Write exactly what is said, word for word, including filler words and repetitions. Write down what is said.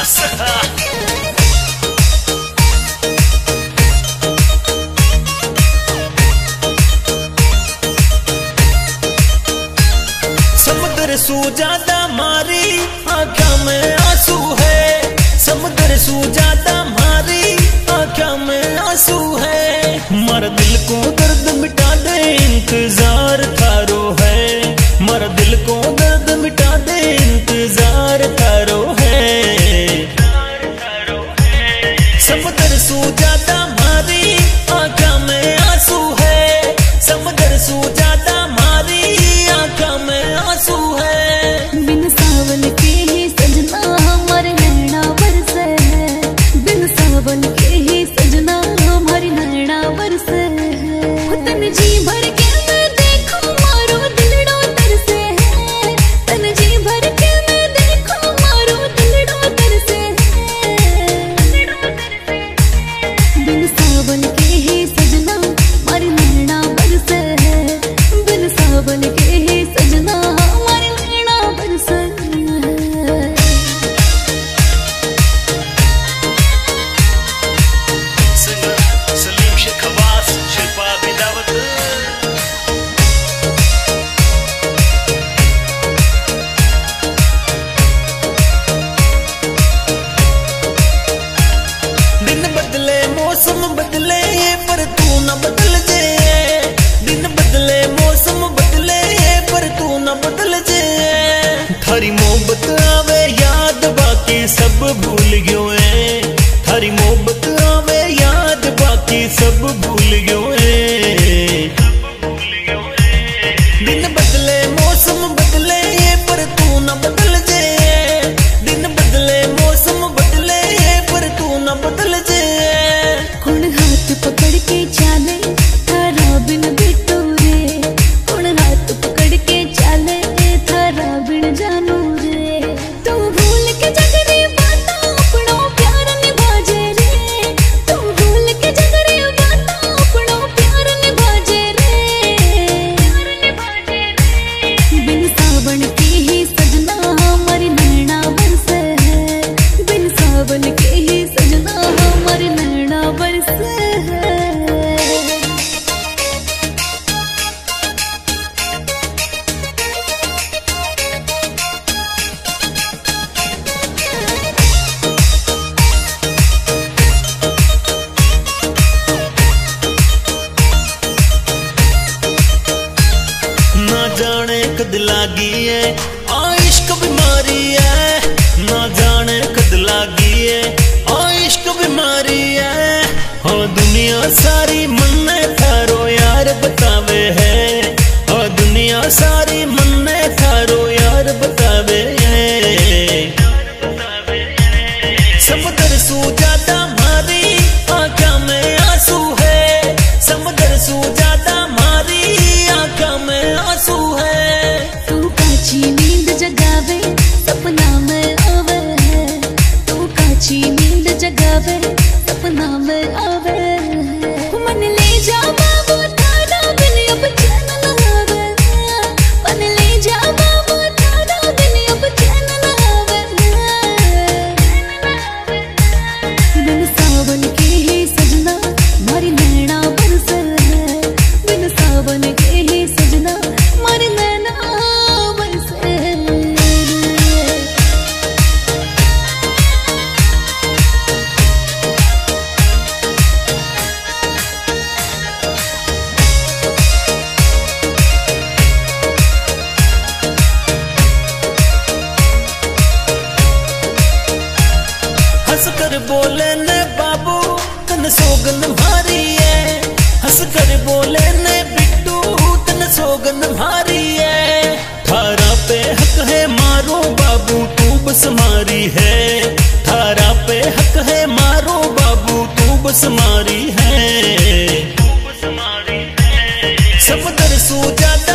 खवास। समुद्र सू ज्यादा मारी आँखों में आंसू है, समुद्र सू ज्यादा मारी आँखों में आंसू है। मर दिल को दर्द मिटा दे इंतजार थारो है, मर दिल को दर्द मिटा दे इंतजार थारो है। समुद्र सू ज्यादा मारी आँखों में आंसू है, समुद्र सू ज्यादा मारी आँखों में आंसू है। बिन सावन के ही सजना हमारे नैना बरसे है, बिन सावन के ही सजना हमारी नैना बरसे है। तन जी भर के मैं देखो मारो दिलड़ो तरसे है, तन जी भर के मैं देखो मारो दिलड़ो तरसे है। बिन सावन के ही सजना हमारी नैना बरसे है, बिन सावन के ही सजना हमारी नैना बरसे है। सिंगर सलीम शेख खवास, शिल्पा बिदावत। दिन बदले मौसम बदले पर तू न बदल जे, दिन बदले मौसम बदले पर तू न बदल जे। थारी मोहब्बत आवे याद बाकी सब भूल गयो है, थारी मोहब्बत आवे याद बाकी सब भूल गयो है। दिन बदले मौसम बदले पर तू न बदल जे, दिन बदले मौसम बदले पर तू न बदल जे। कौन हाथ पकड़ के चाले थारा बिन बिटू रे, कौन हाथ पकड़ के चाले थारा बिन जानू रे। तू भूल के जगरे बाता अपनो प्यार निभाजे रे, तू भूल के जगरे बाता अपनो प्यार निभाजे रे। बिन सावन के ही सजना हमारी नैना बरसे है, बिन सावन के ही सजना हमारी नैना बरसे है। ना जाने कद लागी है आ इश्क बीमारी है, ना जाने कद लागी है आ इश्क बीमारी है। हाँ दुनिया सारी मन्ने थारो यार बतावे है, हाँ दुनिया सारी मन्ने थारो यार बतावे है। समुद्र सू ज्यादा मारी आँखों में आंसू है, समुद्र सू ज्यादा मारी आँखों में आंसू है। तू काची नींद जगावे सपना में आवे है, तू काची नींद जगावे सपना में आवे है। मन ले जा बाबू थारा बिन अब चैन न आवे, मन ले जा बाबू थारा बिन अब चैन न आवे। बिन सावन के ही सजना मारी नैना बरसे है, बिन सावन के ही सजना मारी नैना बरसे है। हंस कर बोले ने बाबू तन सोगन भारी है, हंस कर बोले ने बिट्टू तन सोगन भारी है। थारा पे हक है मारो बाबू तू बस मारी है, थारा पे हक है मारो बाबू तू बस मारी है। समुद्र सू ज्यादा